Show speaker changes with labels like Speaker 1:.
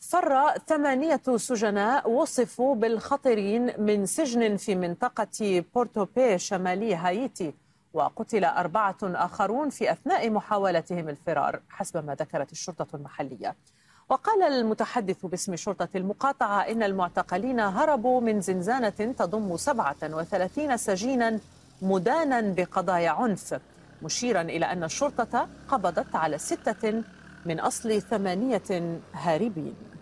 Speaker 1: فر 8 سجناء وصفوا بالخطرين من سجن في منطقة بورتو-بي شمالي هايتي، وقتل 4 آخرون في أثناء محاولتهم الفرار حسب ما ذكرت الشرطة المحلية. وقال المتحدث باسم شرطة المقاطعة إن المعتقلين هربوا من زنزانة تضم 37 سجينا مدانا بقضايا عنف، مشيرا إلى أن الشرطة قبضت على 6 من أصل 8 هاربين.